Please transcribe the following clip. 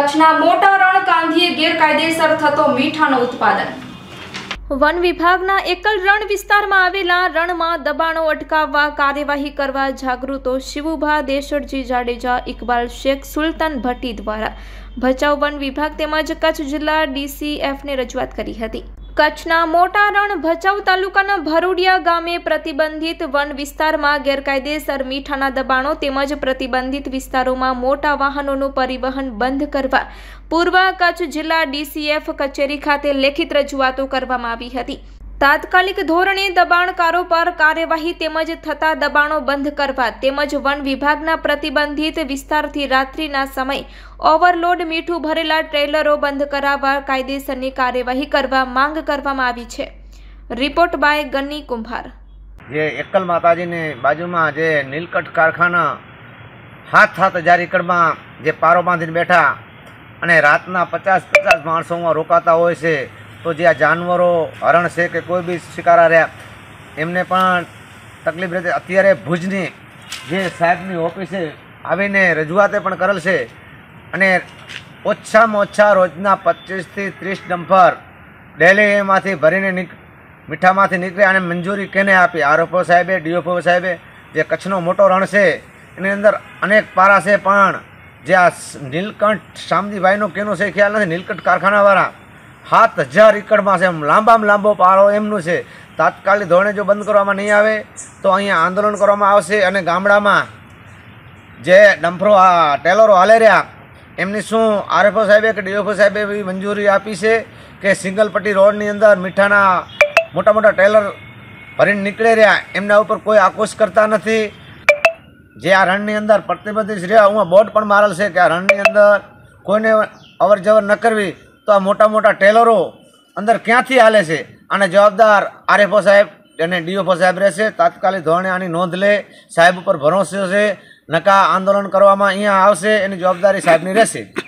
કચ્છના મોટા રણ કાંધીએ ગેરકાયદેસર થતો મીઠાનો ઉત્પાદન। વન વિભાગના એકલ રણ વિસ્તારમાં આવેલા રણમાં દબાણો અટકાવવા કાર્યવાહી કરવા જાગૃતો શિવુભા દેશડજી જાડેજા, ઇકબાલ શેખ, સુલતાન ભટ્ટી દ્વારા ભચાઉ વન વિભાગ તેમજ કચ્છ જિલ્લા DCFને રજૂઆત કરી હતી। કચ્છના મોટા રણ ભચાઉ તાલુકાના ભરોડિયા ગામે પ્રતિબંધિત વન વિસ્તારમાં ગેરકાયદેસર મીઠાના દબાણો તેમજ પ્રતિબંધિત વિસ્તારોમાં મોટા વાહનોનું પરિવહન બંધ કરવા પૂર્વ કચ્છ જિલ્લા DCF કચેરી ખાતે લેખિત રજૂઆતો કરવામાં આવી હતી। તાત્કાલિક ધોરણે દબાણકારો પર કાર્યવાહી તેમજ થતા દબાણો બંધ કરવા તેમજ વન વિભાગના પ્રતિબંધિત વિસ્તારથી રાત્રિના સમય ઓવરલોડ મીઠું ભરેલા ટ્રેલરો બંધ કરાવવા કાયદેસરની કાર્યવાહી કરવા માંગ કરવામાં આવી છે। રિપોર્ટ બાય ગની કુંભાર। જે એકલ માતાજીની બાજુમાં જે નીલકંઠ કારખાના 7,000 એકડમાં જે પારો બાંધીને બેઠા અને રાતના 50 માણસોમાં રોકાતા હોય છે, તો જે આ જાનવરો હરણ છે કે કોઈ બી શિકારા રહ્યા એમને પણ તકલીફ રહેતી। અત્યારે ભુજની જે સાહેબની ઓફિસે આવીને રજૂઆતે પણ કરેલ છે અને ઓછામાં ઓછા રોજના 25 થી 30 ડમ્પર ડેલી એમાંથી ભરીને મીઠામાંથી નીકળે અને મંજૂરી કેને આપી? RFO સાહેબે, DFO સાહેબે। જે કચ્છનો મોટો રણ છે એની અંદર અનેક પારા છે, પણ જે આ નીલકંઠ શામજીભાઈનો કેનો છે ખ્યાલ નથી। નીલકંઠ કારખાનાવાળા 7,000 એકડમાં છે, લાંબામાં લાંબો પારો એમનું છે। તાત્કાલિક ધોરણે જો બંધ કરવામાં નહીં આવે તો અહીંયા આંદોલન કરવામાં આવશે અને ગામડામાં જે ડમ્પરો ટેલરો હાલે રહ્યા એમની શું RFO સાહેબે કે DFO સાહેબે એવી મંજૂરી આપી છે કે સિંગલ પટ્ટી રોડની અંદર મીઠાના મોટા મોટા ટેલર ભરીને નીકળે રહ્યા એમના ઉપર કોઈ આક્રોશ કરતા નથી। જે આ રણની અંદર પ્રતિબંધિત રહ્યા, હું બોર્ડ પણ મારેલ છે કે આ રણની અંદર કોઈને અવર જવર ન કરવી, તો આ મોટા મોટા ટેલરો અંદર ક્યાંથી હાલે છે? આને જવાબદાર RFO સાહેબ અને DFO સાહેબ રહેશે। તાત્કાલિક ધોરણે આની નોંધ લે, સાહેબ ઉપર ભરોસો છે, નકા આંદોલન કરવામાં અહીંયા આવશે, એની જવાબદારી સાહેબની રહેશે।